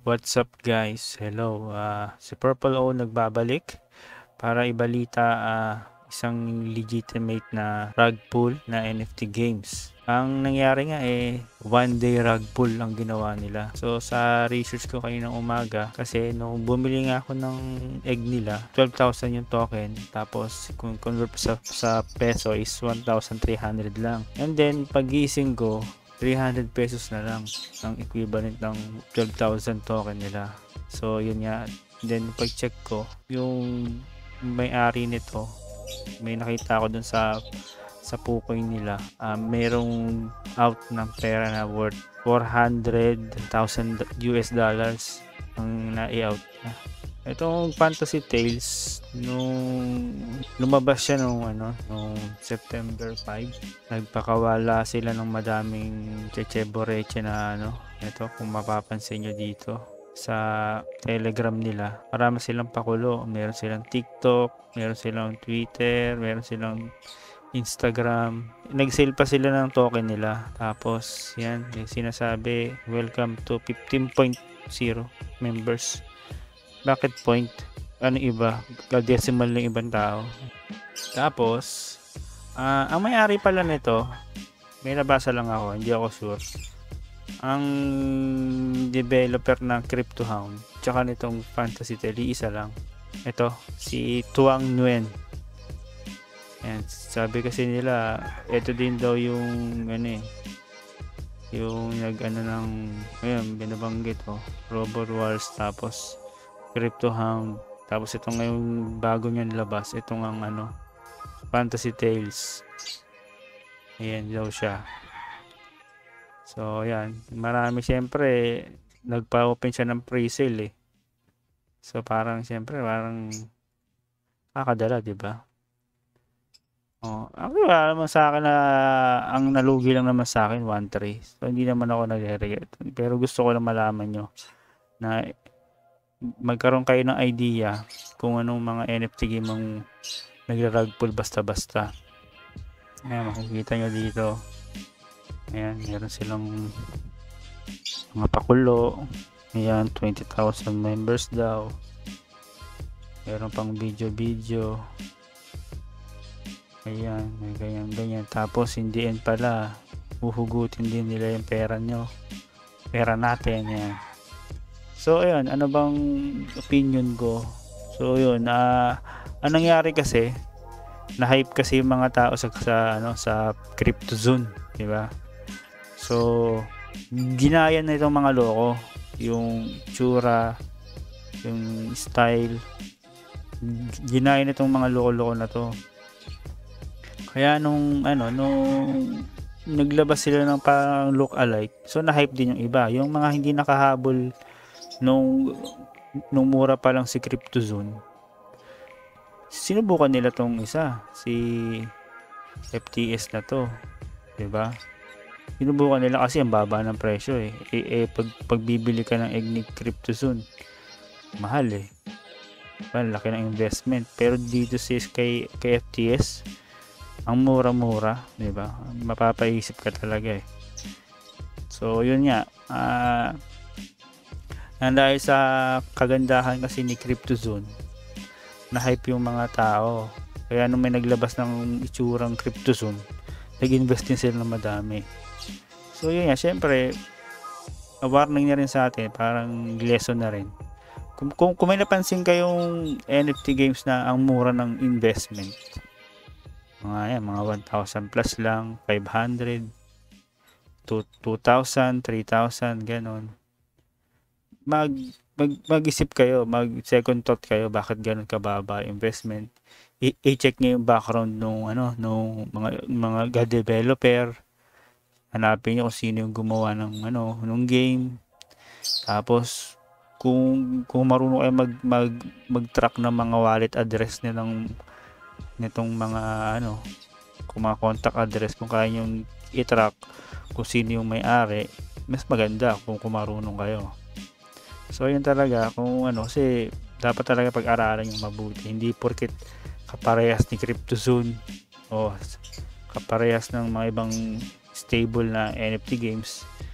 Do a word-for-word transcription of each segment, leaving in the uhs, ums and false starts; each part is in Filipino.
What's up guys? Hello. Ah, si Purple O nagbabalik para ibalita ah, isang legitimate na rug pull na N F T games. Ang nangyari nga eh one day rug pull ang ginawa nila. So sa research ko kaninang umaga kasi nung bumili nga ako ng egg nila, twelve thousand yung token, tapos kung convert sa, sa peso is one thousand three hundred lang. And then pagising ko three hundred pesos na lang ang equivalent ng twelve thousand token nila. So yun nga, then pag check ko yung may-ari nito, may nakita ko dun sa sa pukoy nila, uh, merong out ng pera na worth four hundred thousand U S dollars ang na-out na. Itong Fantasy Tales, nung lumabas siya nung ano, nung September five, nagpakawala sila ng madaming checheboreche na ano, ito kung mapapansin nyo dito sa Telegram nila. Marami silang pakulo, meron silang TikTok, meron silang Twitter, meron silang Instagram. Nag-sale pa sila ng token nila. Tapos, yan, yung sinasabi, welcome to fifteen point zero members. Bakit point? Ano iba? Decimal ng ibang tao. Tapos, uh, ang may-ari pala nito, may nabasa lang ako, hindi ako sure. Ang developer ng CryptoHound, tsaka nitong Fantasy Tale, isa lang. Ito, si Tuang Nguyen. Yan, sabi kasi nila, ito din daw yung ano eh, yung nag ano ng, ayun, binabanggit oh, Robot Wars, tapos CryptoHound, tapos ito ngayong bago niyang labas, itong ang ano, Fantasy Tales. Ayan daw siya. So ayan, marami siyempre nagpa-open siya ng pre-sale eh. So parang siyempre parang kakadala, di ba? Oh, ako wala naman sa akin na ang nalugi lang naman sa akin one three. So hindi naman ako nagre-regret. Pero gusto ko lang malaman nyo na magkaroon kayo ng idea kung anong mga N F T game ang nagra-rug pull basta-basta. Ayan, makikita nyo dito. Ayan, meron silang mga pakulo. Ayan, twenty thousand members daw. Meron pang video-video. Ayan, may ganyan-ganyan. Tapos, hindi yan pala, uhugutin din nila yung pera nyo. Pera natin, yan. So, ayun, ano bang opinion ko? So, yun, uh, anong nangyari kasi, na-hype kasi yung mga tao sa, sa, ano, sa CryptoZone, di ba? So, ginaya na itong mga loko, yung tsura, yung style, ginaya na itong mga loko-loko na to. Kaya nung ano, nung naglabas sila ng parang look alike, so na-hype din yung iba. Yung mga hindi nakahabol nung nung mura pa lang si CryptoZone, sinubukan nila tong isa, si F T S na to, 'di ba? Sinubukan nila kasi ang baba ng presyo eh. E, e pag pagbibili ka ng egg ni CryptoZone, mahal eh. Malaki ng investment. Pero dito si kay, kay F T S, ang mura-mura, 'di ba? Mapapaisip ka talaga eh. So, yun nga. Ah, uh, dahil sa kagandahan kasi ni CryptoZone, na-hype yung mga tao. Kaya nung may naglabas ng itsurang CryptoZone, nag-invest din sila ng madami. So, yun nga. Syempre, warning na rin sa atin. Parang lesson na rin. Kung, kung, kung may napansin kayong N F T games na ang mura ng investment, mga yan, mga one thousand plus lang, five hundred, two thousand, three thousand, ganon. Mag, mag, mag-isip kayo, mag second thought kayo, bakit ganon kababa investment. I- i-check nyo yung background nung, ano, nung mga, mga developer. Hanapin nyo kung sino yung gumawa ng, ano, nung game. Tapos, kung, kung marunong kayo mag, mag, mag-track ng mga wallet address nilang nitong mga ano, kung mga contact address, kung kaya nyo i-track kung sino yung may-ari, mas maganda kung kumarunong kayo. So yun talaga, kung ano, kasi dapat talaga pag-aralan yung mabuti, hindi porket kaparehas ni CryptoZone o kaparehas ng mga ibang stable na N F T games,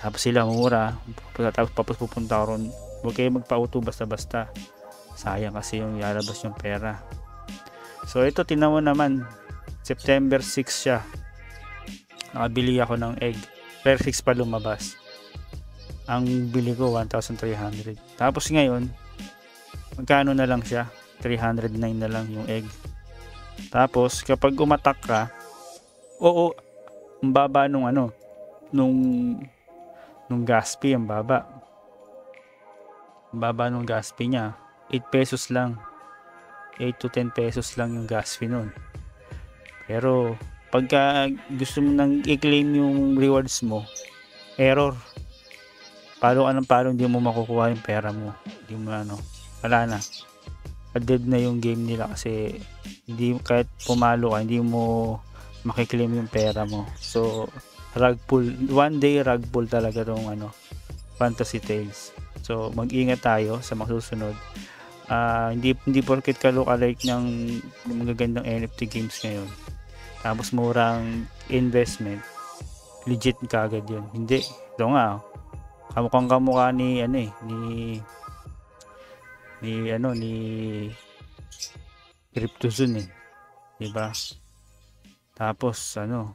Tapos sila mura. Tapos tapos pupunta ako ron. Huwag kayo magpa-auto basta-basta. Sayang kasi yung ilalabas yung pera. So ito, tingnan mo naman. September six siya. Nakabili ako ng egg. September six pa lumabas. Ang bili ko one thousand three hundred. Tapos ngayon, magkano na lang siya? three hundred nine na lang yung egg. Tapos kapag umatak ka, oo, ang baba nung ano, nung nung gas fee, ang baba. Ang baba nung gas fee niya, eight pesos lang. eight to ten pesos lang yung gas fee nun. Pero pagka gusto mo nang i-claim yung rewards mo, error. Palo ka ng palo, hindi mo makukuha yung pera mo. Hindi mo ano, wala na. Dead na yung game nila kasi hindi, kahit pumalo ka, hindi mo makiklaim yung pera mo. So rug pull, one day rug pull talaga tong ano, Fantasy Tales. So mag-ingat tayo sa masusunod. Uh, hindi hindi porket ka lookalike ng, ng magagandang N F T games ngayon, tapos murang investment, legit ka agad yun. Hindi. Ito nga, kamukhang kamukha ni ano eh, ni ni ano ni CryptoZone eh, di ba? Tapos ano,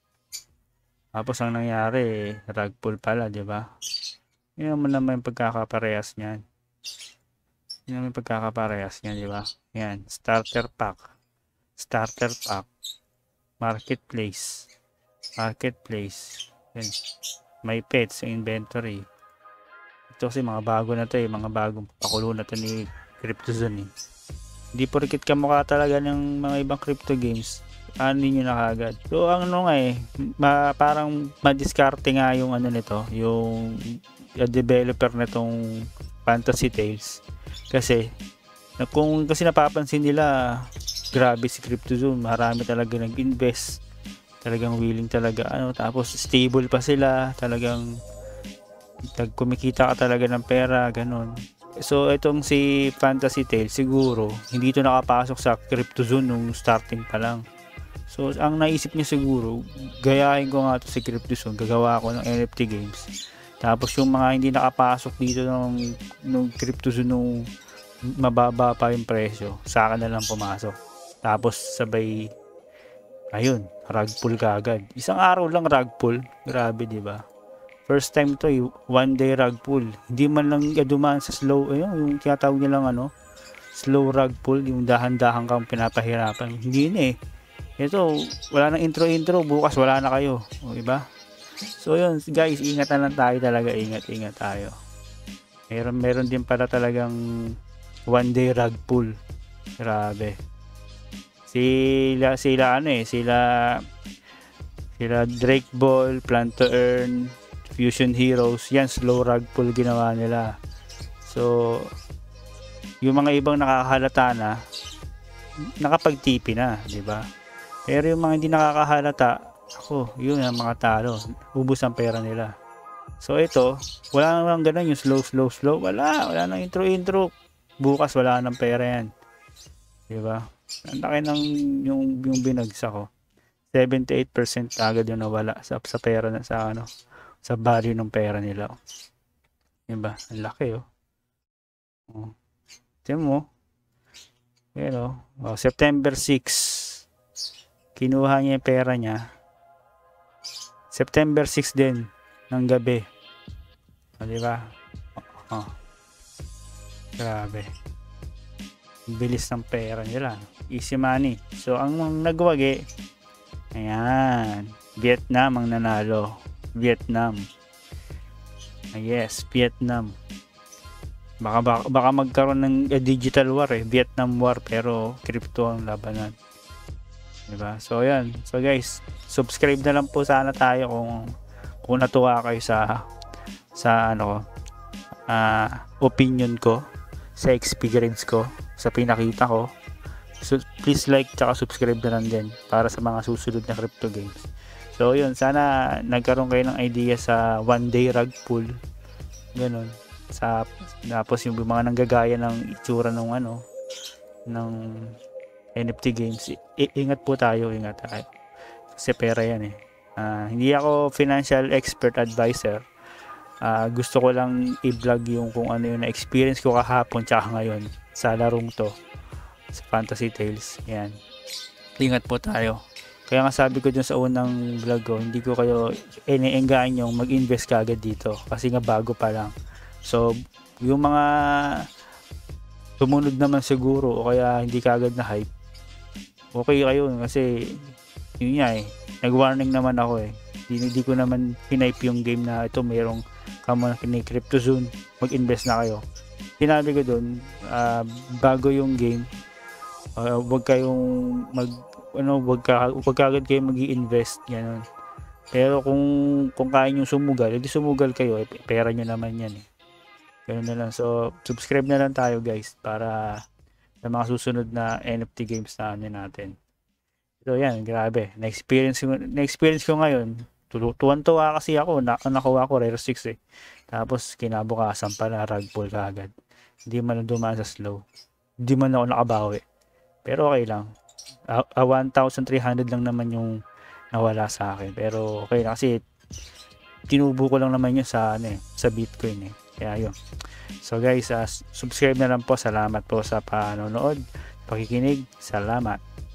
tapos ang nangyari, rug pull pala, di ba? Yun naman naman yung pagkakaparehas niyan. Yun naman yung pagkakaparehas niyan, di ba? Yan, starter pack, starter pack, marketplace, marketplace. Yan. May pets, inventory. Ito kasi mga bago na to eh, mga bagong pakulo na to ni CryptoZone eh. Hindi porket kamukha talaga ng mga ibang crypto games, ano nyo na kagad. So ang ano nga eh, ma, parang madiskarte nga yung ano nito, yung uh, developer nitong Fantasy Tales. Kasi kung kasi napapansin nila, grabe si CryptoZone, marami talaga nag-invest, talagang willing talaga ano, tapos stable pa sila, talagang tag kumikita ka talaga ng pera, ganun. So itong si Fantasy Tales siguro hindi ito nakapasok sa CryptoZone nung starting pa lang. So ang naisip niya siguro, gayahin ko nga ito si CryptoZone, gagawa ako ng N F T games. Tapos yung mga hindi nakapasok dito nung, nung CryptoZone nung mababa pa yung presyo, sa akin na lang pumasok. Tapos sabay, ayun, rug pull kagad. Isang araw lang rug pull, grabe, di ba? First time to, one day rug pull. Hindi man lang dumaan sa slow, ayun, yung tinatawag nilang ano, slow rug pull, yung dahan-dahan kang pinapahirapan. Hindi na eh. Ito, wala nang intro-intro, bukas wala na kayo. O, diba? So yun, guys, ingat na lang tayo talaga, ingat-ingat tayo. Meron, meron din pala talagang one day rug pull. Grabe. Sila, sila ano eh, sila, sila Drake Ball, Plan to Earn, Fusion Heroes, yan slow rug pull ginawa nila. So yung mga ibang nakakahalata na, nakapag-T P na, di ba? Pero yung mga hindi nakakahalata, ako, yun ang mga talo, ubos ang pera nila. So ito, wala nang ganun, yung slow slow slow, wala, wala nang intro intro, bukas wala nang pera yan, di ba? Ang laki ng yung, yung binagsak ko, seventy-eight percent agad yung nawala sa, sa pera na sa ano, sa value ng pera nila. Diba? Ang laki oh. Oh. Tignan mo. Pero, oh, September six. Kinuha niya yung pera niya. September six din ng gabi. Oh, diba? Oh. Grabe. Bilis ng pera nila. Easy money. So, ang nagwagi, ayan, Vietnam ang nanalo. Vietnam. Ah, yes, Vietnam. Baka, baka, baka magkaroon ng uh, digital war eh. Vietnam war, pero crypto ang labanan. Diba? So, yan. So, guys, subscribe na lang po sana tayo kung kung natuwa kayo sa sa ano uh, opinion ko, sa experience ko, sa pinakita ko. So, please like tsaka subscribe na lang din para sa mga susunod na crypto games. So yun, sana nagkaroon kayo ng idea sa one day rug pull. Ganun. Sa tapos yung mga nanggagaya ng itsura ng ano ng N F T games. I- ingat po tayo, ingat tayo. Kasi pera yan eh. Uh, hindi ako financial expert advisor. Uh, gusto ko lang i-vlog yung kung ano yung na-experience ko kahapon tsaka ngayon sa larong to, sa Fantasy Tales. Yan. Ingat po tayo. Kaya nga sabi ko dun sa unang vlog ko, hindi ko kayo inienggaan yung mag-invest ka agad dito kasi nga bago pa lang. So, yung mga tumunod naman siguro o kaya hindi ka agad na hype, okay kayo kasi yun nga eh, nag-warning naman ako eh. Hindi, hindi ko naman hinipe yung game na ito mayroong kamo na kini-crypto zone, mag-invest na kayo. Sinabi ko dun, uh, bago yung game, uh, wag kayong mag ano, wag ka wag kagad kayo magi-invest ganun. Pero kung kung kaya niyo sumugal, edi sumugal kayo, eh, pera niyo naman 'yan eh. Ganun na lang. So, subscribe na lang tayo guys para sa mga susunod na N F T games na ano natin. So, yan, grabe. Na-experience ko, na-experience ko ngayon. Tuwan-tuwa kasi ako, na nakuha ko rare six eh. Tapos kinabukasan pa na rug pull kaagad. Hindi man dumaan sa slow. Hindi man ako nakabawi. Pero okay lang. Uh, uh, one thousand three hundred lang naman yung nawala sa akin, pero okay na kasi tinubo ko lang naman yun sa ano eh, sa Bitcoin eh, kaya yun. So guys, uh, subscribe na lang po. Salamat po sa panonood, pakikinig, salamat.